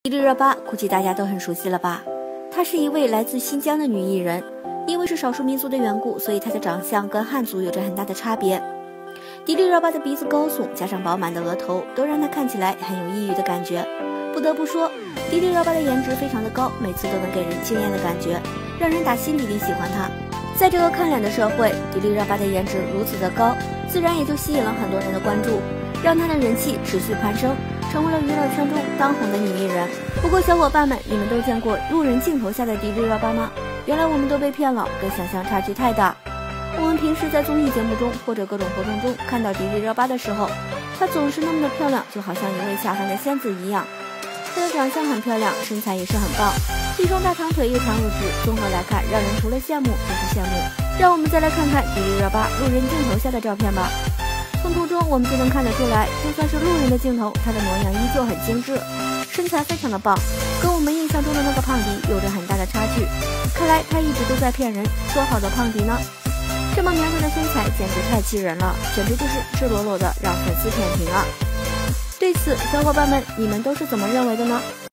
迪丽热巴估计大家都很熟悉了吧？她是一位来自新疆的女艺人，因为是少数民族的缘故，所以她的长相跟汉族有着很大的差别。迪丽热巴的鼻子高耸，加上饱满的额头，都让她看起来很有异域的感觉。不得不说，迪丽热巴的颜值非常的高，每次都能给人惊艳的感觉，让人打心底里喜欢她。在这个看脸的社会，迪丽热巴的颜值如此的高，自然也就吸引了很多人的关注，让她的人气持续攀升，成为了娱乐圈中当红的女艺人。不过小伙伴们，你们都见过路人镜头下的迪丽热巴吗？原来我们都被骗了，跟想象差距太大。我们平时在综艺节目中或者各种活动中看到迪丽热巴的时候，她总是那么的漂亮，就好像一位下凡的仙子一样。她的长相很漂亮，身材也是很棒，一双大长腿又长又直，综合来看，让人除了羡慕就是羡慕。让我们再来看看迪丽热巴路人镜头下的照片吧。从图中我们就能看得出来，就算是路人的镜头，她的模样依旧很精致，身材非常的棒，跟我们印象中的那个胖迪有着很大的差距。看来她一直都在骗人，说好的胖迪呢？这么苗条的身材简直太气人了，简直就是赤裸裸的让粉丝舔屏啊！对此，小伙伴们，你们都是怎么认为的呢？